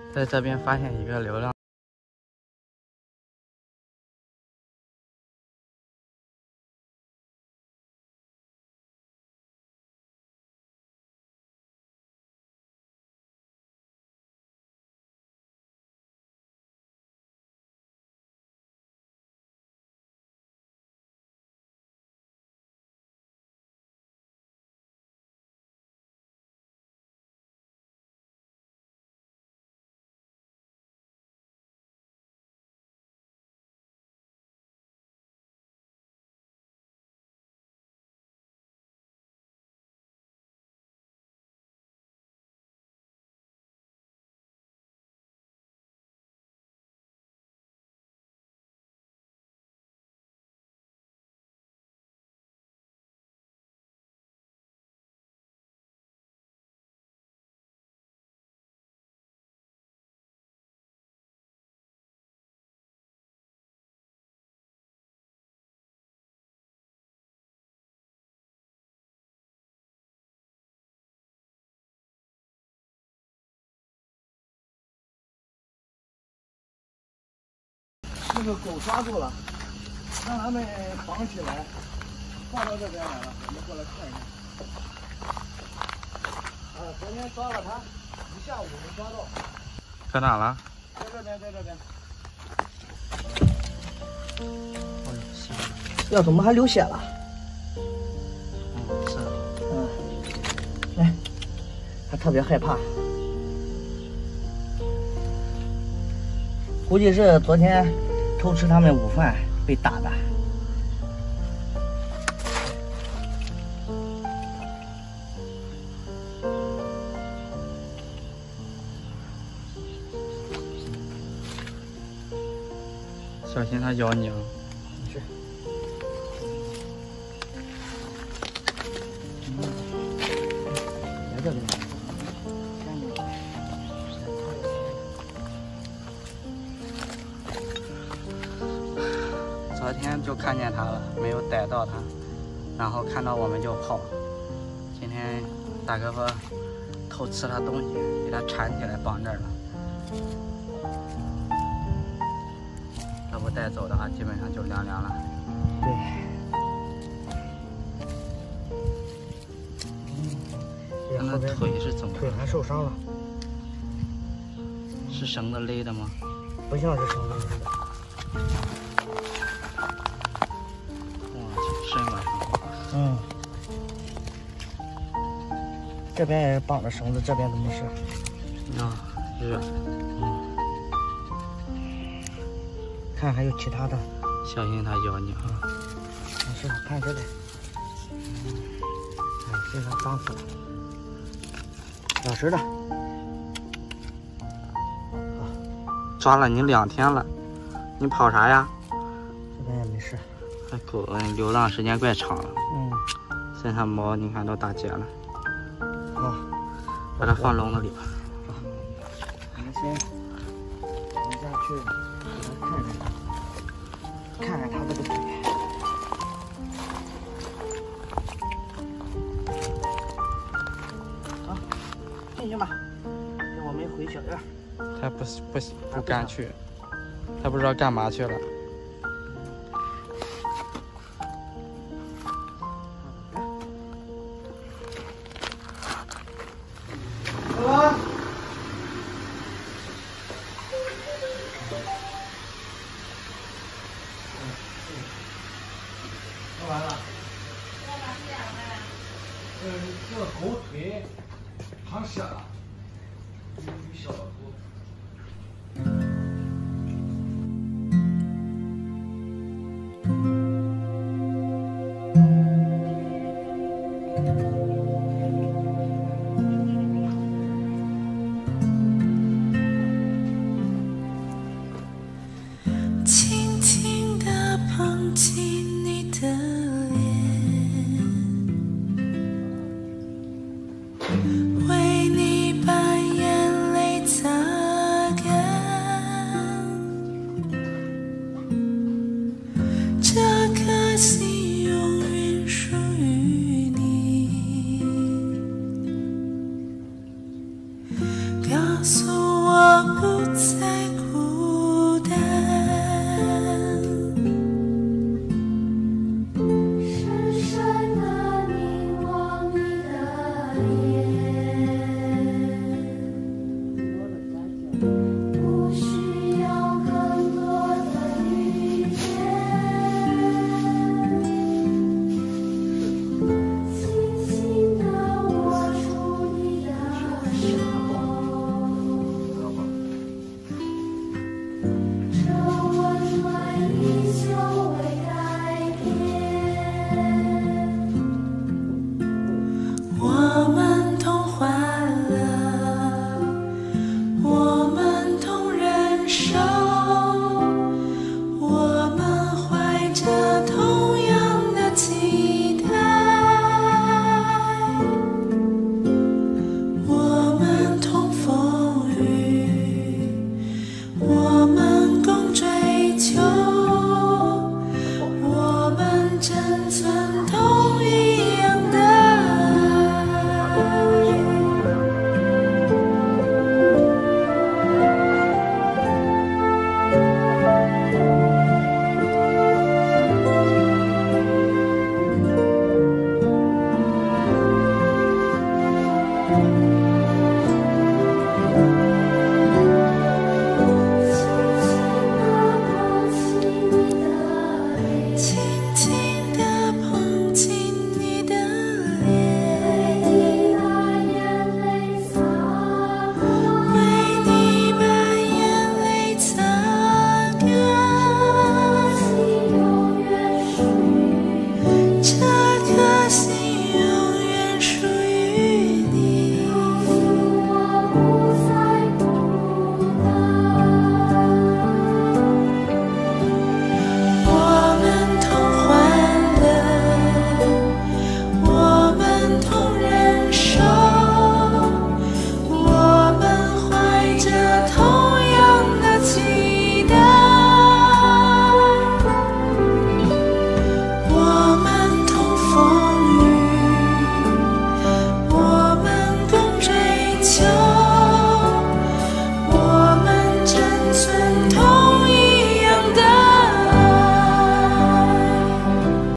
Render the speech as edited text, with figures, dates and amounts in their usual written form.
在这边发现一个流浪。 那个狗抓住了，让他们绑起来，放到这边来了。我们过来看一看。昨天抓了它，一下午没抓到。 搁哪了？ 在这边，在这边。要怎么还流血了？ 是。 来，它特别害怕。估计是昨天偷吃他们午饭被打的。 小心它咬你啊！ 没事。来这边。 昨天就看见它了，没有逮到它，然后看到我们就跑。今天大哥哥偷吃它东西，给它缠起来绑这儿了。要不带走的话，基本上就凉凉了。 对。 它那腿是怎么？ 腿还受伤了。 是绳子勒的吗？ 不像是绳子勒的。 伸往上。 这边也绑着绳子，这边怎么是？ 啊，热。 看还有其他的。 小心它咬你啊！ 没事，我看这里。身上脏死了。老实的。 抓了你2天了，你跑啥呀？ 这边也没事。 这狗流浪时间怪长了。身上毛你看都打结了。 好， 把它放笼子里吧。 我们先等一下去给它看看它这个腿。好，进去吧，跟我们回小院。 他不敢去，他不知道干嘛去了。 弄完了。这个狗腿淌血了，有小的狗。 如此